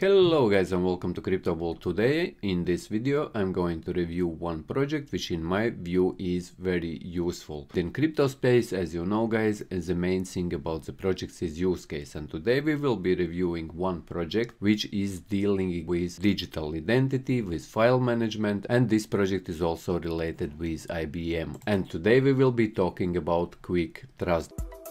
Hello guys and welcome to Crypto World. Today in this video I'm going to review one project which in my view is very useful. In crypto space, as you know guys, the main thing about the projects is use case, and today we will be reviewing one project which is dealing with digital identity, with file management, and this project is also related with IBM. And today we will be talking about Quick Trust.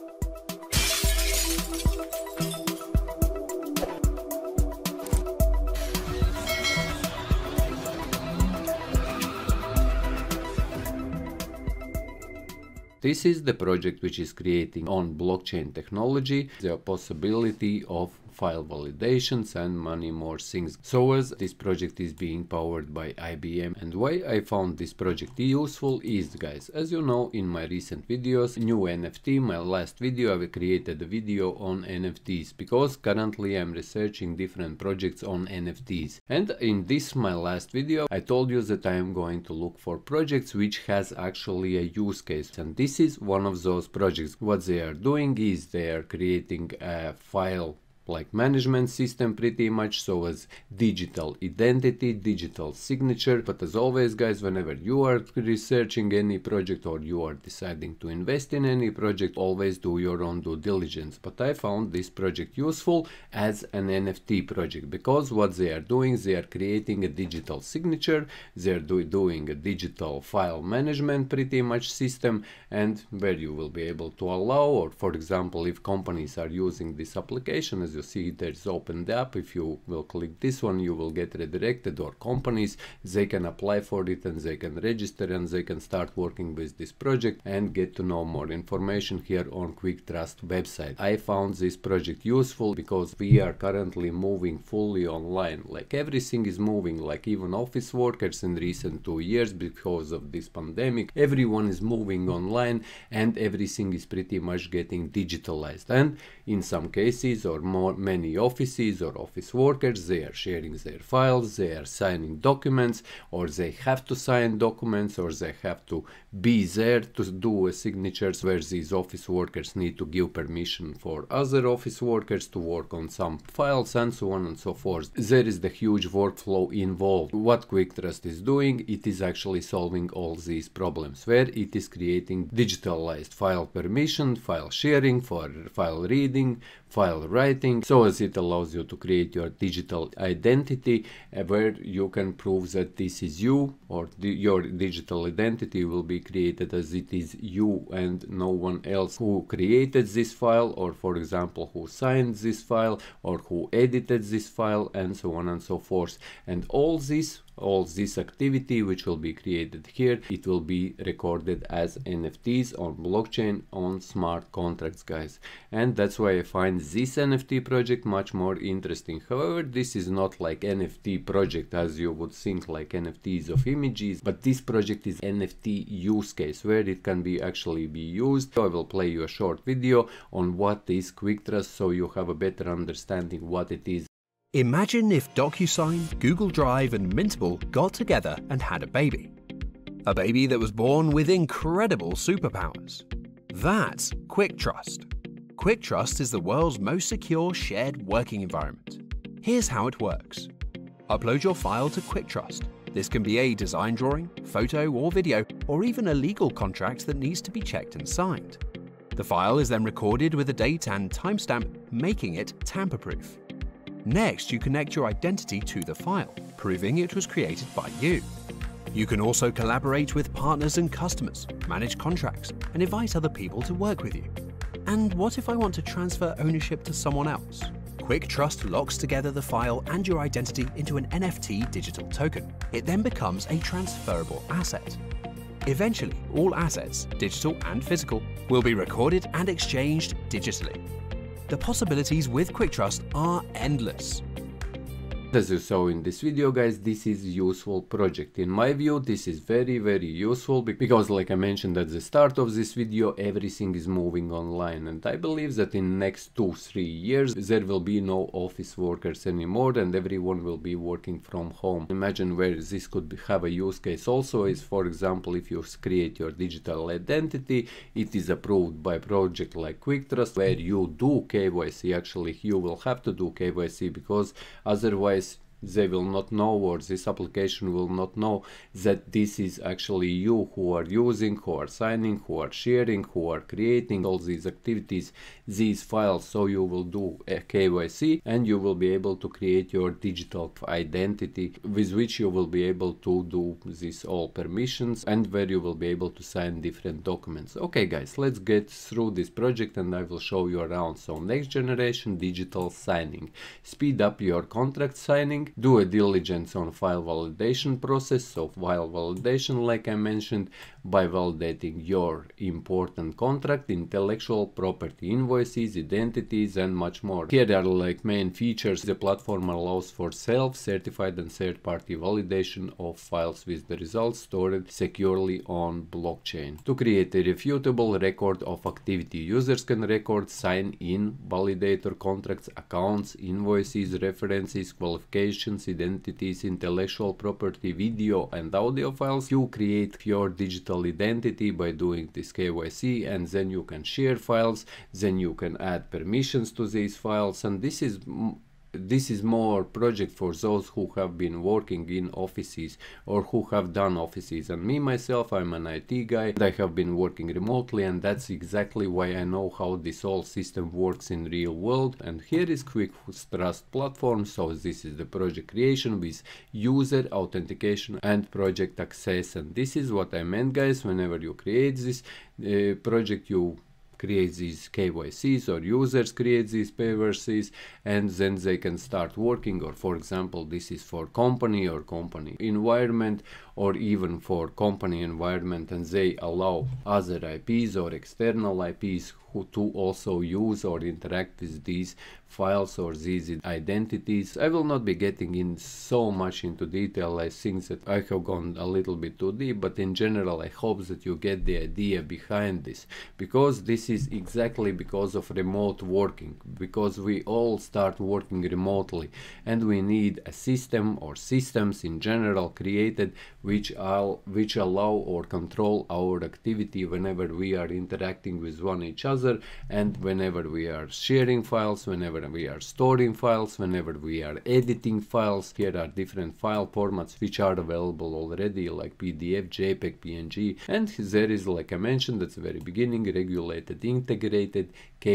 This is the project which is creating on blockchain technology the possibility of file validations and many more things. So as this project is being powered by IBM, and why I found this project useful is, guys, as you know, in my recent videos, new NFT, my last video, I created a video on NFTs because currently I'm researching different projects on NFTs. And in this my last video, I told you that I am going to look for projects which has actually a use case, and this is one of those projects. What they are doing is they are creating a file like management system pretty much, so as digital identity, digital signature. But as always guys, whenever you are researching any project or you are deciding to invest in any project, always do your own due diligence. But I found this project useful as an NFT project because what they are doing, they are creating a digital signature, they are doing a digital file management pretty much system, and where you will be able to allow, or for example if companies are using this application, as you see there's opened up, if you will click this one you will get redirected, or companies, they can apply for it and they can register and they can start working with this project and get to know more information here on Quick Trust website. I found this project useful because we are currently moving fully online, like everything is moving, like even office workers in recent 2 years because of this pandemic, everyone is moving online and everything is pretty much getting digitalized. And in some cases, or many offices or office workers, they are sharing their files, they are signing documents, or they have to sign documents, or they have to be there to do a signatures, where these office workers need to give permission for other office workers to work on some files, and so on and so forth. There is the huge workflow involved. What Quick Trust is doing, it is actually solving all these problems, where it is creating digitalized file permission, file sharing, for file reading, file writing, so as it allows you to create your digital identity, where you can prove that this is you, or your digital identity will be created as it is you and no one else who created this file, or for example who signed this file, or who edited this file, and so on and so forth. And all this activity which will be created here, it will be recorded as NFTs on blockchain, on smart contracts, guys. And that's why I find this NFT project much more interesting. However, this is not like NFT project as you would think, like NFTs of images, but this project is NFT use case where it can be actually be used. So I will play you a short video on what is Quick Trust so you have a better understanding what it is. Imagine if DocuSign, Google Drive and Mintable got together and had a baby. A baby that was born with incredible superpowers. That's Quick Trust. Quick Trust is the world's most secure shared working environment. Here's how it works. Upload your file to Quick Trust. This can be a design drawing, photo or video, or even a legal contract that needs to be checked and signed. The file is then recorded with a date and timestamp, making it tamper-proof. Next, you connect your identity to the file, proving it was created by you. You can also collaborate with partners and customers, manage contracts, and invite other people to work with you. And what if I want to transfer ownership to someone else? Quick Trust locks together the file and your identity into an NFT digital token. It then becomes a transferable asset. Eventually, all assets, digital and physical, will be recorded and exchanged digitally. The possibilities with Quick Trust are endless. As you saw in this video, guys, this is useful project. In my view, this is very useful because, like I mentioned at the start of this video, everything is moving online, and I believe that in next 2-3 years there will be no office workers anymore and everyone will be working from home. Imagine where this could have a use case also is, for example, if you create your digital identity, it is approved by a project like QuickTrust where you do KYC. Actually, you will have to do KYC because otherwise they will not know, or this application will not know that this is actually you who are using, who are signing, who are sharing, who are creating all these activities, these files. So you will do a KYC and you will be able to create your digital identity with which you will be able to do this all permissions and where you will be able to sign different documents. Okay guys, let's get through this project and I will show you around. So next generation digital signing. Speed up your contract signing. Do a diligence on file validation process. So file validation, like I mentioned, by validating your important contract, intellectual property, invoices, identities, and much more. Here are like main features. The platform allows for self-certified and third-party validation of files with the results stored securely on blockchain. To create a refutable record of activity, users can record, sign in, validator contracts, accounts, invoices, references, qualifications, identities, intellectual property, video and audio files. You create your digital identity by doing this KYC, and then you can share files, then you can add permissions to these files, and this is more project for those who have been working in offices or who have done offices. And me myself, I'm an IT guy and I have been working remotely, and that's exactly why I know how this whole system works in real world. And here is QuickTrust platform. So this is the project creation with user authentication and project access, and this is what I meant, guys. Whenever you create this project, you create these KYCs or users create these KYCs, and then they can start working. Or for example, this is for company or company environment, or even for company environment, and they allow other IPs or external IPs who to also use or interact with these files or these identities. I will not be getting in so much into detail. I think that I have gone a little bit too deep, but in general I hope that you get the idea behind this, because this is exactly because of remote working, because we all start working remotely and we need a system or systems in general created which allow or control our activity whenever we are interacting with each other, and whenever we are sharing files, whenever we are storing files, whenever we are editing files. Here are different file formats which are available already, like PDF, JPEG, PNG, and there is, like I mentioned at the very beginning, regulated, integrated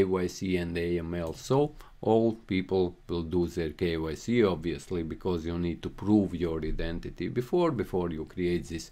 KYC and AML. So all people will do their KYC, obviously, because you need to prove your identity before you create this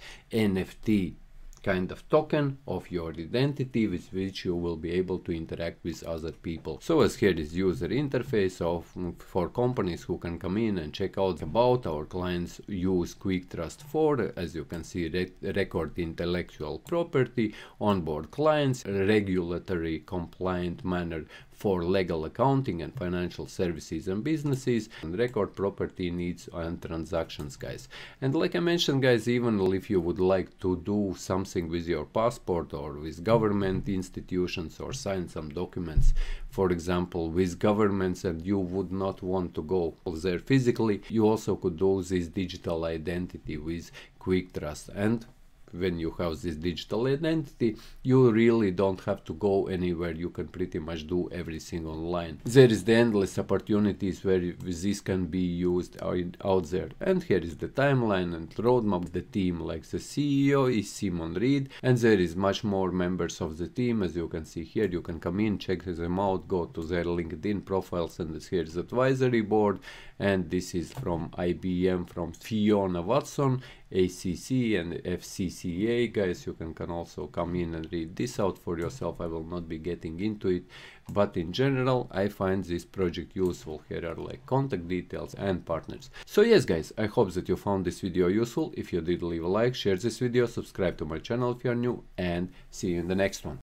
NFT kind of token of your identity with which you will be able to interact with other people. So as here is user interface for companies who can come in and check out about our clients use QuickTrust for, as you can see, record intellectual property, onboard clients, regulatory compliant manner for legal accounting and financial services and businesses, and record property needs and transactions, guys. And like I mentioned, guys, even if you would like to do something with your passport or with government institutions or sign some documents, for example, with governments, and you would not want to go there physically, you also could do this digital identity with QuickTrust. And when you have this digital identity, you really don't have to go anywhere. You can pretty much do everything online. There is the endless opportunities where this can be used out there. And here is the timeline and roadmap. The team, like the CEO is Simon Reed, and there is much more members of the team. As you can see here, you can come in, check them out, go to their LinkedIn profiles, and here is the advisory board. And this is from IBM, from Fiona Watson, ACC and FCCA, guys. You can also come in and read this out for yourself. I will not be getting into it, but in general I find this project useful. Here are like contact details and partners. So yes, guys, I hope that you found this video useful. If you did, leave a like, share this video, subscribe to my channel if you are new, and see you in the next one.